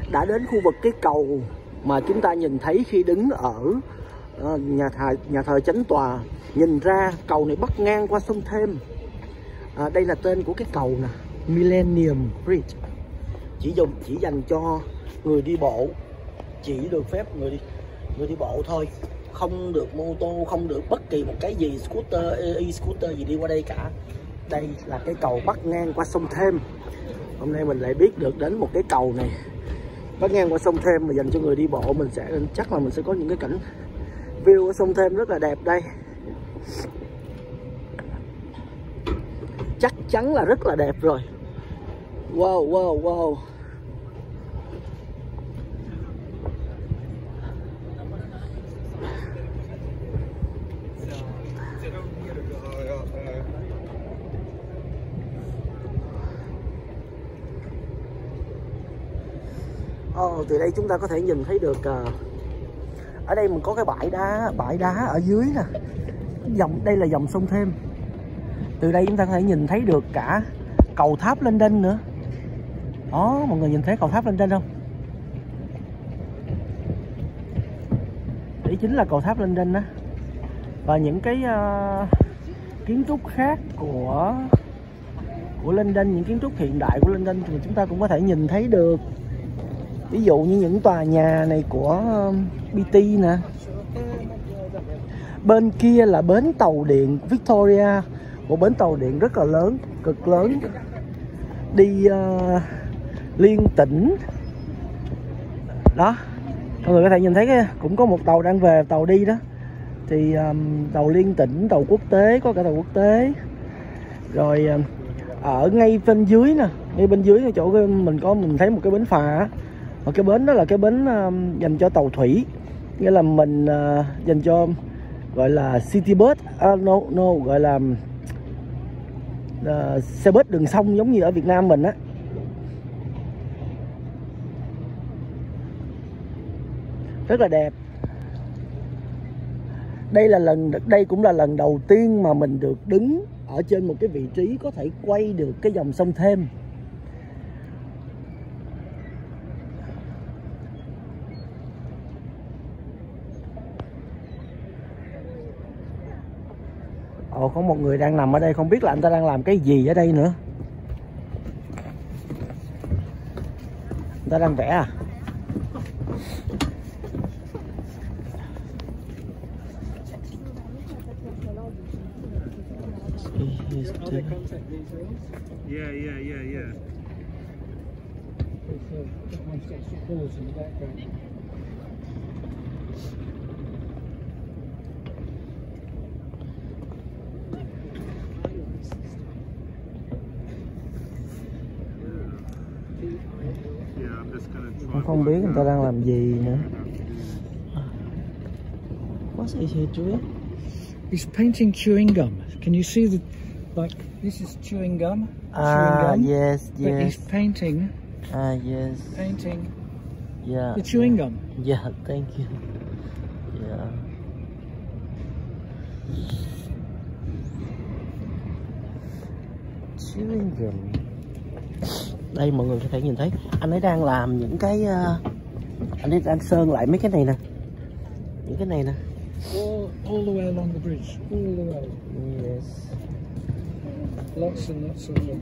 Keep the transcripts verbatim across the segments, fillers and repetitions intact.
đã đến khu vực cái cầu mà chúng ta nhìn thấy khi đứng ở uh, nhà thờ nhà thờ Chánh Tòa. Nhìn ra cầu này bắc ngang qua sông Thêm. À, đây là tên của cái cầu nè, Millennium Bridge. Chỉ dùng chỉ dành cho người đi bộ, chỉ được phép người đi người đi bộ thôi, không được mô tô, không được bất kỳ một cái gì scooter, e-scooter gì đi qua đây cả. Đây là cái cầu bắc ngang qua sông Thêm. Hôm nay mình lại biết được đến một cái cầu này bắc ngang qua sông Thêm mà dành cho người đi bộ. Mình sẽ chắc là mình sẽ có những cái cảnh view ở sông Thêm rất là đẹp đây. Chắc chắn là rất là đẹp rồi. Wow, wow, wow. Oh, từ đây chúng ta có thể nhìn thấy được uh, ở đây mình có cái bãi đá, bãi đá ở dưới nè. Dòng đây là dòng sông Thêm. Từ đây chúng ta có thể nhìn thấy được cả cầu tháp London nữa. Đó, mọi người nhìn thấy cầu tháp London không? Đấy chính là cầu tháp London đó. Và những cái uh, kiến trúc khác của của London, những kiến trúc hiện đại của London thì chúng ta cũng có thể nhìn thấy được. Ví dụ như những tòa nhà này của uh, bê tê nè. Bên kia là bến tàu điện Victoria, một bến tàu điện rất là lớn, cực lớn, đi uh, liên tỉnh. Đó, mọi người có thể nhìn thấy cái, cũng có một tàu đang về, tàu đi đó. Thì um, tàu liên tỉnh, tàu quốc tế, có cả tàu quốc tế. Rồi uh, ở ngay bên dưới nè, ngay bên dưới chỗ mình có mình thấy một cái bến phà. Và cái bến đó là cái bến uh, dành cho tàu thủy, nghĩa là mình uh, dành cho gọi là city bus, uh, no no gọi là uh, xe bus đường sông giống như ở Việt Nam mình á. Rất là đẹp. Đây là lần đây cũng là lần đầu tiên mà mình được đứng ở trên một cái vị trí có thể quay được cái dòng sông Thêm. Ồ, có một người đang nằm ở đây, không biết là anh ta đang làm cái gì ở đây nữa. Anh ta đang vẽ à? Yeah, yeah, yeah, yeah. Tôi không biết người ta đang làm gì nữa. What is he doing? He's painting chewing gum. Can you see the, like, this is chewing gum? Ah, chewing gum, yes, but yes. he's painting. Ah, yes. Painting. Yeah. The chewing yeah. gum. Yeah, thank you. Yeah. Chewing gum. Đây mọi người có thể nhìn thấy anh ấy đang làm những cái uh, anh ấy đang sơn lại mấy cái này nè, những cái này nè. All, all the way along the bridge, all the way. Yes. Lots and lots of them.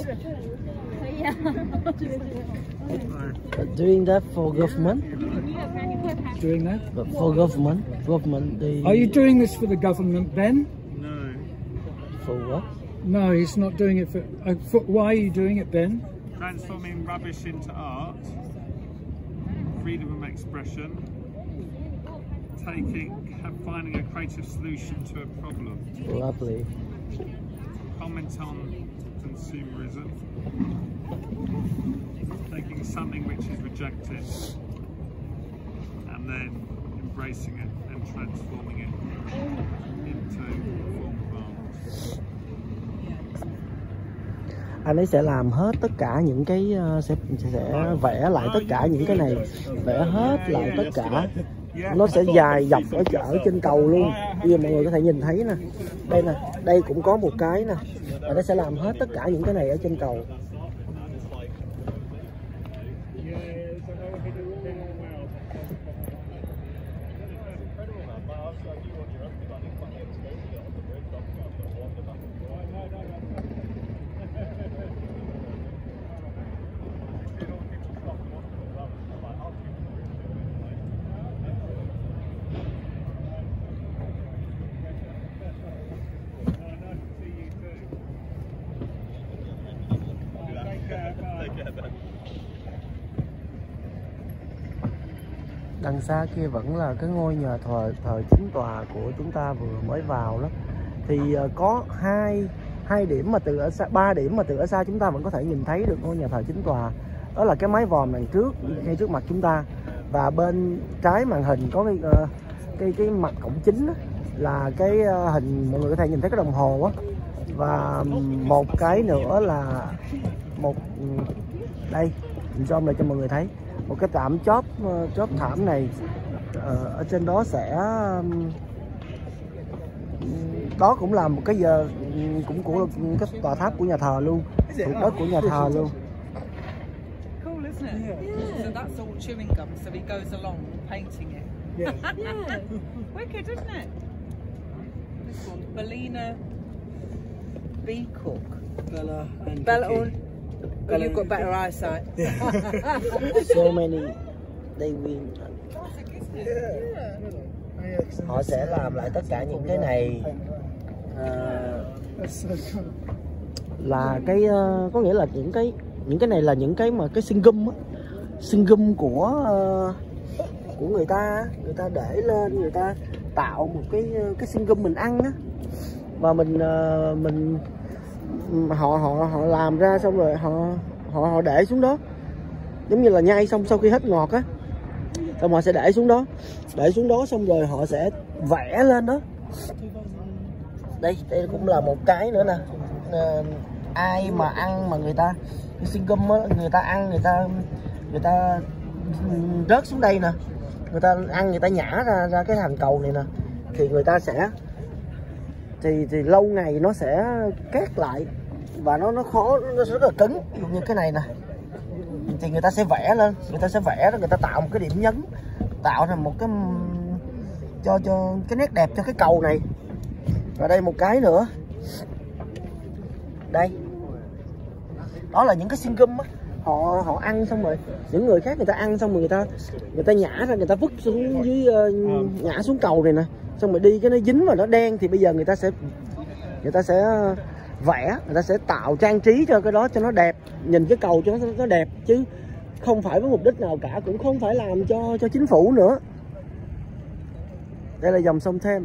But doing that for government. Doing that? But for government, government. They... Are you doing this for the government, Ben? No. For what? No, he's not doing it for, uh, for. Why are you doing it, Ben? Transforming rubbish into art, freedom of expression, taking, finding a creative solution to a problem. Lovely. Comment on consumerism, taking something which is rejected and then embracing it and transforming it into a form of art. Anh ấy sẽ làm hết tất cả những cái uh, sẽ sẽ vẽ lại tất cả những cái này, vẽ hết lại tất cả. Nó sẽ dài dọc ở ở trên cầu luôn. Bây giờ mọi người có thể nhìn thấy nè. Đây nè, đây cũng có một cái nè. Và nó sẽ làm hết tất cả những cái này ở trên cầu. Đằng xa kia vẫn là cái ngôi nhà thờ thờ chính tòa của chúng ta vừa mới vào đó. Thì uh, có hai hai điểm mà từ ở xa, ba điểm mà từ ở xa chúng ta vẫn có thể nhìn thấy được ngôi nhà thờ chính tòa. Đó là cái mái vòm đằng trước ngay trước mặt chúng ta, và bên trái màn hình có cái uh, cái cái mặt cổng chính đó, là cái uh, hình mọi người có thể nhìn thấy cái đồng hồ á, và một cái nữa là một đây mình zoom lại cho mọi người thấy một cái trạm chóp chóp thảm này. Ờ, ở trên đó sẽ đó cũng là một cái giờ cũng của cái tòa tháp của nhà thờ luôn, thuộc đất của nhà thờ luôn. Cool, isn't it? Yeah. So that's all chewing gum, so he goes along painting it. Yeah. Yeah. Wicked, isn't it? This one, Bellina Beacock. Bella and Bella, Vicky. or, well, you've got better eyesight. So many they win. Yeah. Họ sẽ làm lại tất cả những cái này. À, là cái uh, có nghĩa là những cái những cái này là những cái mà cái xương gum á, xương gum của uh, của người ta người ta để lên, người ta tạo một cái cái xương gum mình ăn á, và mình uh, mình họ họ họ làm ra xong rồi họ họ họ để xuống đó, giống như là nhai xong sau khi hết ngọt á, xong họ sẽ để xuống đó để xuống đó xong rồi họ sẽ vẽ lên đó. Đây đây cũng là một cái nữa nè. À, ai mà ăn mà người ta cái xương gum á, người ta ăn người ta người ta rớt xuống đây nè, người ta ăn người ta nhả ra ra cái thành cầu này nè, thì người ta sẽ thì thì lâu ngày nó sẽ cát lại và nó nó khó, nó rất là cứng. Ví dụ như cái này nè, thì người ta sẽ vẽ lên, người ta sẽ vẽ ra, người ta tạo một cái điểm nhấn, tạo ra một cái cho cho cái nét đẹp cho cái cầu này. Và đây một cái nữa, đây đó là những cái xương gum á, họ họ ăn xong rồi những người khác người ta ăn xong rồi người ta người ta nhả ra, người ta vứt xuống dưới uh, nhả xuống cầu này nè, xong rồi đi cái nó dính vào nó đen, thì bây giờ người ta sẽ người ta sẽ vẽ, người ta sẽ tạo trang trí cho cái đó cho nó đẹp, nhìn cái cầu cho nó, nó đẹp, chứ không phải với mục đích nào cả, cũng không phải làm cho cho chính phủ nữa. Đây là dòng sông Thêm.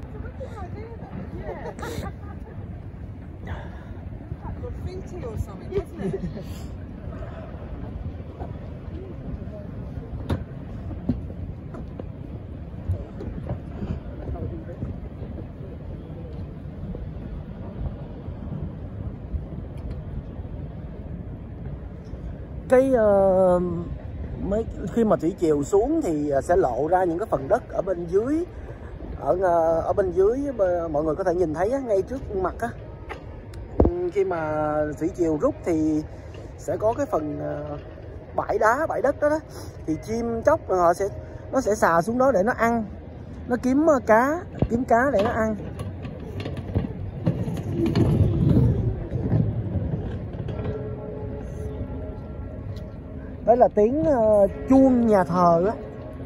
Cái uh, mấy khi mà thủy triều xuống thì sẽ lộ ra những cái phần đất ở bên dưới, ở uh, ở bên dưới mọi người có thể nhìn thấy á, ngay trước mặt á. Khi mà thủy triều rút thì sẽ có cái phần uh, bãi đá, bãi đất đó, đó thì chim chóc họ sẽ nó sẽ xà xuống đó để nó ăn, nó kiếm uh, cá, kiếm cá để nó ăn. Đó là tiếng uh, chuông nhà thờ á.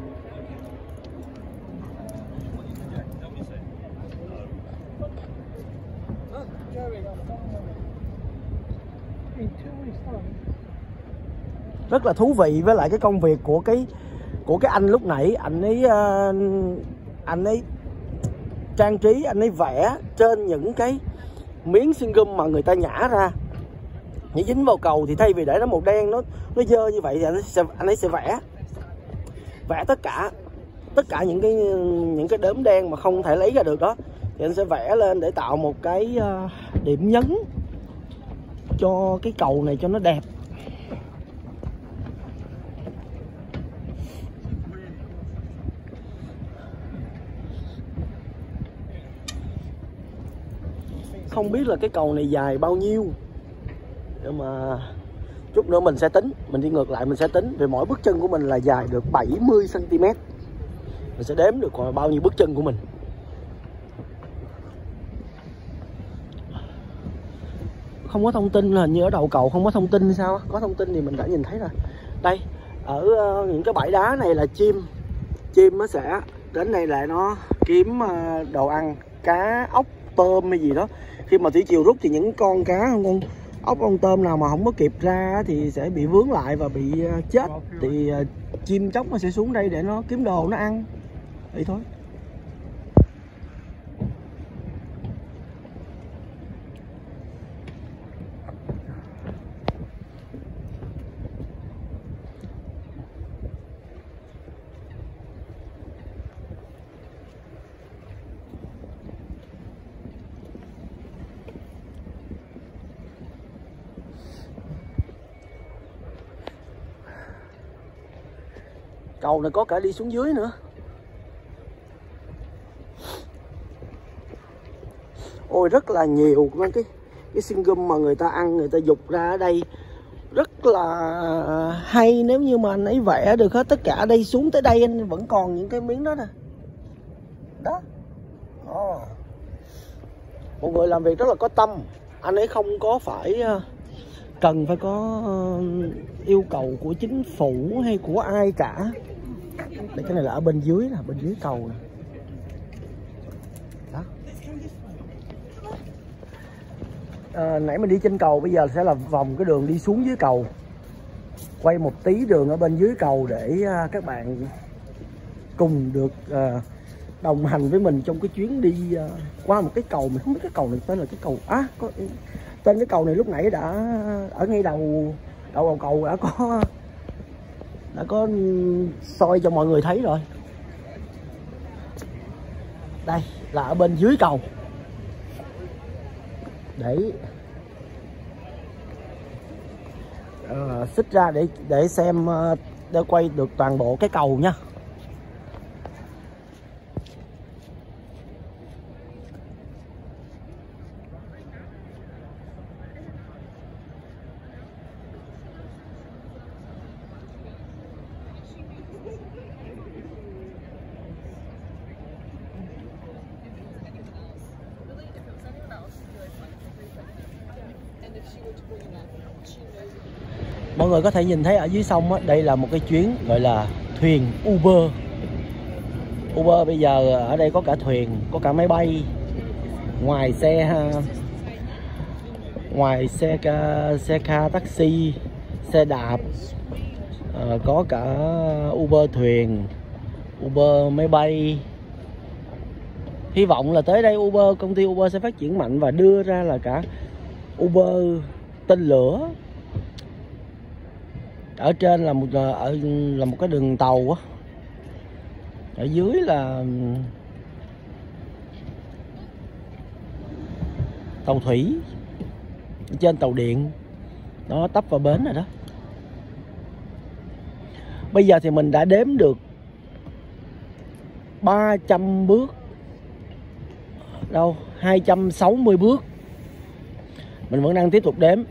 Rất là thú vị với lại cái công việc của cái của cái anh lúc nãy, anh ấy uh, anh ấy trang trí, anh ấy vẽ trên những cái miếng xương gum mà người ta nhả ra, nó dính vào cầu, thì thay vì để nó màu đen nó nó dơ như vậy thì anh ấy sẽ anh ấy sẽ vẽ vẽ tất cả tất cả những cái những cái đốm đen mà không thể lấy ra được đó, thì anh sẽ vẽ lên để tạo một cái uh, điểm nhấn cho cái cầu này cho nó đẹp. Không biết là cái cầu này dài bao nhiêu, nhưng mà chút nữa mình sẽ tính, mình đi ngược lại mình sẽ tính, vì mỗi bước chân của mình là dài được bảy mươi xăng ti mét, mình sẽ đếm được còn bao nhiêu bước chân của mình. Không có thông tin, hình như ở đầu cầu không có thông tin sao? Có thông tin thì mình đã nhìn thấy rồi. Đây, ở uh, những cái bãi đá này là chim, chim nó sẽ đến đây là nó kiếm uh, đồ ăn, cá, ốc, tôm hay gì đó. Khi mà thủy triều rút thì những con cá, con ốc con tôm nào mà không có kịp ra thì sẽ bị vướng lại và bị chết, thì chim chóc nó sẽ xuống đây để nó kiếm đồ nó ăn vậy thôi. Cầu này có cả đi xuống dưới nữa. Ôi rất là nhiều cái cái sorghum mà người ta ăn, người ta dục ra ở đây rất là hay. Nếu như mà anh ấy vẽ được hết tất cả ở đây xuống tới đây anh vẫn còn những cái miếng đó nè. Đó. Đó. Một người làm việc rất là có tâm. Anh ấy không có phải cần phải có yêu cầu của chính phủ hay của ai cả. Đây, cái này là ở bên dưới nè, bên dưới cầu nè. Đó. À, nãy mình đi trên cầu, bây giờ sẽ là vòng cái đường đi xuống dưới cầu. Quay một tí đường ở bên dưới cầu để uh, các bạn cùng được uh, đồng hành với mình trong cái chuyến đi uh, qua một cái cầu. Mình không biết cái cầu này tên là cái cầu á, có tên cái cầu này lúc nãy đã ở ngay đầu đầu đầu cầu đã có đã có soi cho mọi người thấy rồi. Đây là ở bên dưới cầu để uh, xích ra để để xem uh, để quay được toàn bộ cái cầu nha. Mọi người có thể nhìn thấy ở dưới sông á, đây là một cái chuyến gọi là thuyền Uber. Uber bây giờ ở đây có cả thuyền, có cả máy bay. Ngoài xe ngoài xe xe car taxi, xe đạp, à, có cả Uber thuyền, Uber máy bay. Hy vọng là tới đây Uber, công ty Uber sẽ phát triển mạnh và đưa ra là cả Uber tên lửa. Ở trên là một ở là một cái đường tàu á, ở dưới là tàu thủy, ở trên tàu điện, nó tấp vào bến rồi đó. Bây giờ thì mình đã đếm được ba trăm bước, đâu hai trăm sáu mươi bước, mình vẫn đang tiếp tục đếm.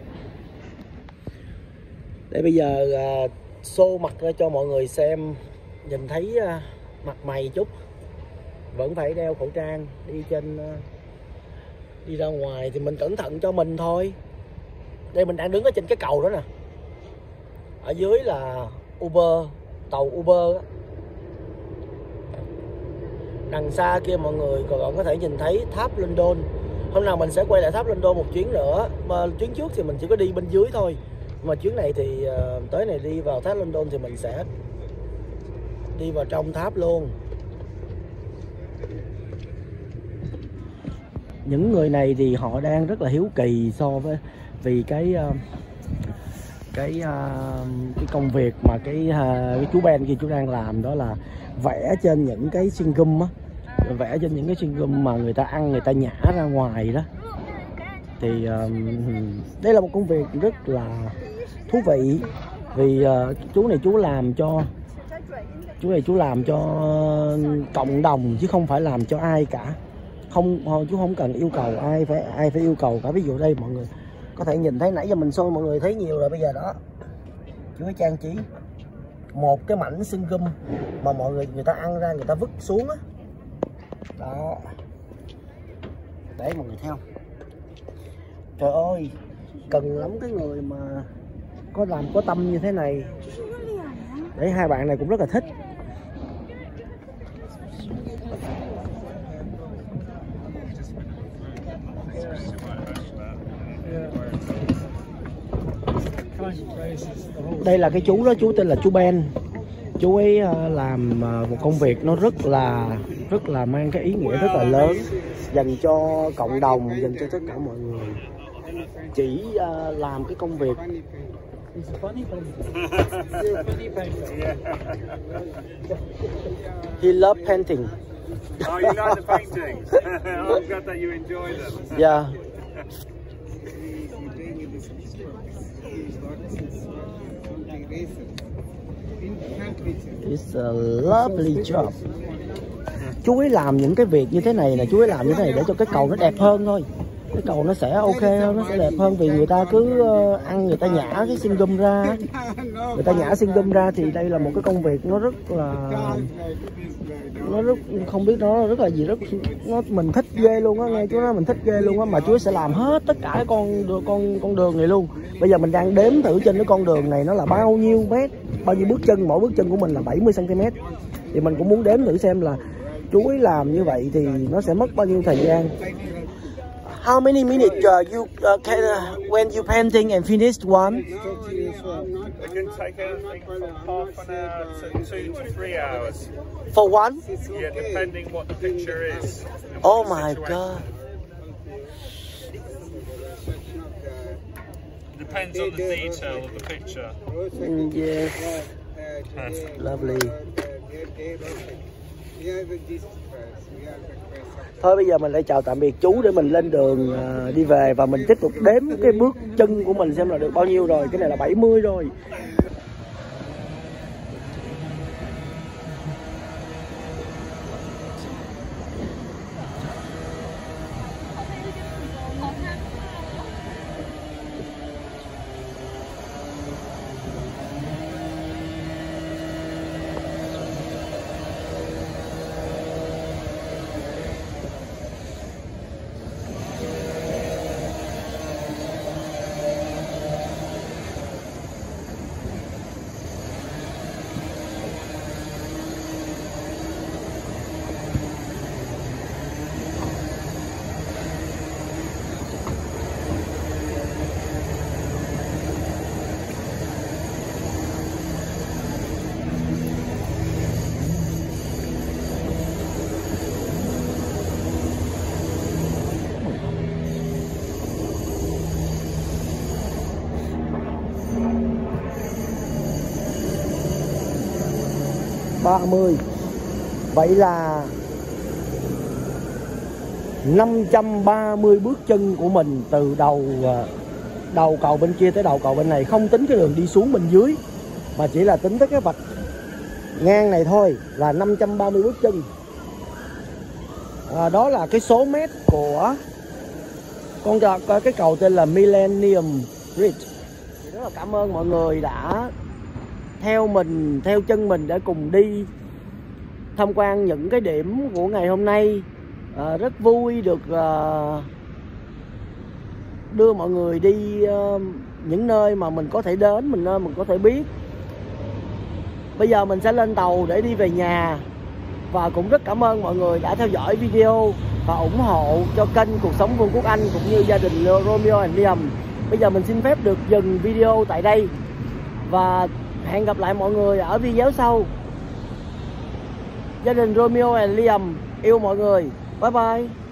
Để bây giờ uh, show mặt ra cho mọi người xem, nhìn thấy uh, mặt mày chút. Vẫn phải đeo khẩu trang đi trên uh, đi ra ngoài thì mình cẩn thận cho mình thôi. Đây mình đang đứng ở trên cái cầu đó nè. Ở dưới là Uber, tàu Uber á. Đằng xa kia mọi người còn có thể nhìn thấy tháp London. Hôm nào mình sẽ quay lại tháp London một chuyến nữa. Mà chuyến trước thì mình chỉ có đi bên dưới thôi. Mà chuyến này thì uh, tới này đi vào tháp London thì mình sẽ đi vào trong tháp luôn. Những người này thì họ đang rất là hiếu kỳ so với vì cái uh, cái uh, cái công việc mà cái, uh, cái chú Ben kia chú đang làm, đó là vẽ trên những cái sorghum á, vẽ trên những cái sorghum mà người ta ăn, người ta nhả ra ngoài đó. Thì uh, đây là một công việc rất là thú vị, vì uh, chú này chú làm cho chú này chú làm cho cộng đồng chứ không phải làm cho ai cả. Không, chú không cần yêu cầu ai phải ai phải yêu cầu cả. Ví dụ đây mọi người có thể nhìn thấy, nãy giờ mình soi mọi người thấy nhiều rồi, bây giờ đó chú ấy trang trí một cái mảnh sorghum mà mọi người người ta ăn ra người ta vứt xuống á. Đó, để mọi người theo. Trời ơi, cần lắm cái người mà có làm có tâm như thế này. Đấy, hai bạn này cũng rất là thích. nice places. The whole Đây là cái chú đó, chú tên là chú Ben. Chú ấy uh, làm uh, một công việc nó rất là rất là mang cái ý nghĩa rất là lớn dành cho cộng đồng, dành cho tất cả mọi người. Chỉ uh, làm cái công việc. It's a funny painting. You're a funny painter. He love painting. Oh, you like the paintings? I'm glad that you enjoy them. Yeah. It's a lovely job. Chú ấy làm những cái việc như thế này là chú ấy làm như thế này để cho cái cầu nó đẹp hơn thôi. Cái cầu nó sẽ ok hơn, nó sẽ đẹp hơn, vì người ta cứ uh, ăn, người ta nhả cái xương gum ra, người ta nhả xương gum ra thì đây là một cái công việc nó rất là, nó rất không biết nó rất là gì, rất nó mình thích ghê luôn á, nghe chú nói mình thích ghê luôn á, mà chú sẽ làm hết tất cả cái con con con đường này luôn. Bây giờ mình đang đếm thử trên cái con đường này nó là bao nhiêu mét, bao nhiêu bước chân, mỗi bước chân của mình là bảy mươi xăng ti mét, thì mình cũng muốn đếm thử xem là chú ấy làm như vậy thì nó sẽ mất bao nhiêu thời gian. How many minutes uh, you uh, can uh, when you painting and finished one? It can take anything from half an hour to two to three hours. For one? Yeah, depending what the picture is. Oh my god. Depends on the detail of the picture. Mm, yes. Lovely. Thôi bây giờ mình lại chào tạm biệt chú để mình lên đường uh, đi về, và mình tiếp tục đếm cái bước chân của mình xem là được bao nhiêu rồi. Cái này là bảy mươi rồi. ba mươi. Vậy là năm trăm ba mươi bước chân của mình từ đầu đầu cầu bên kia tới đầu cầu bên này, không tính cái đường đi xuống bên dưới mà chỉ là tính tới cái vạch ngang này thôi, là năm trăm ba mươi bước chân. À, đó là cái số mét của con cái cầu tên là Millennium Bridge. Rất là cảm ơn mọi người đã theo mình, theo chân mình để cùng đi tham quan những cái điểm của ngày hôm nay. À, rất vui được uh, đưa mọi người đi uh, những nơi mà mình có thể đến, mình nơi mình có thể biết. Bây giờ mình sẽ lên tàu để đi về nhà, và cũng rất cảm ơn mọi người đã theo dõi video và ủng hộ cho kênh Cuộc Sống Vương quốc Anh cũng như gia đình Romeo and Liam. Bây giờ mình xin phép được dừng video tại đây và hẹn gặp lại mọi người ở video sau. Gia đình Romeo and Liam yêu mọi người. Bye bye.